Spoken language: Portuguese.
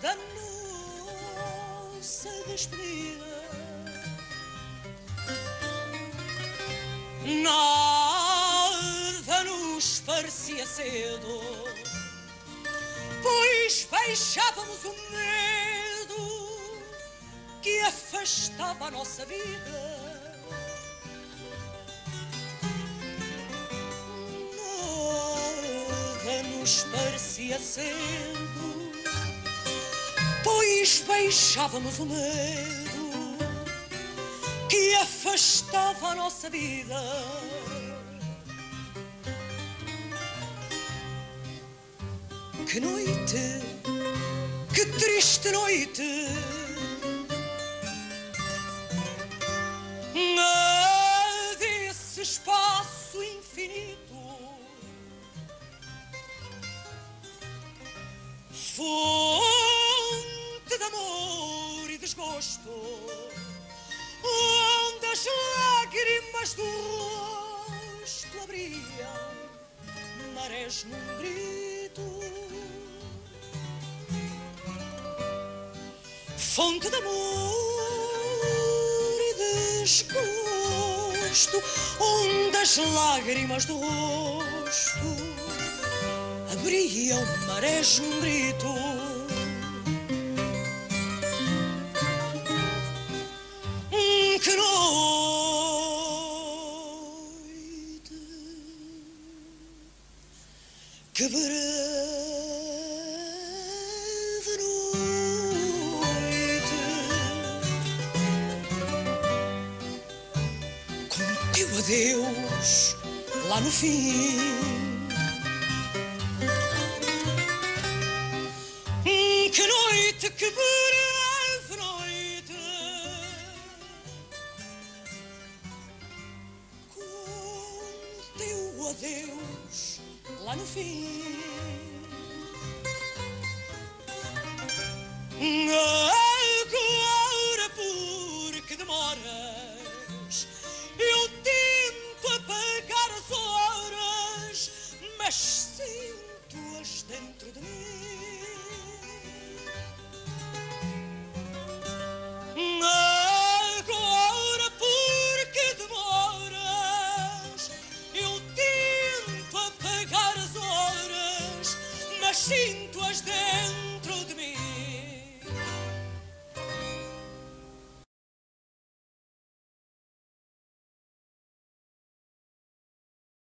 da nossa despedida. Nada nos parecia cedo, pois beijávamos o medo que afastava a nossa vida. Nada nos parecia cedo, pois beijávamos o medo que afastava a nossa vida. Que noite, que triste noite, desse espaço infinito, fonte de amor e desgosto, onde as lágrimas do rosto abriam marés num grito. Fonte de amor e desgosto, onde as lágrimas do rosto abriam marés num grito. Que noite, que breve noite, com teu adeus lá no fim. Que noite, que breve noite, teu adeus lá no fim. Agora porque demoras, eu tento apagar as horas, mas sinto-as dentro de mim. Agora porque demoras, eu tento apagar as horas, mas sinto-as dentro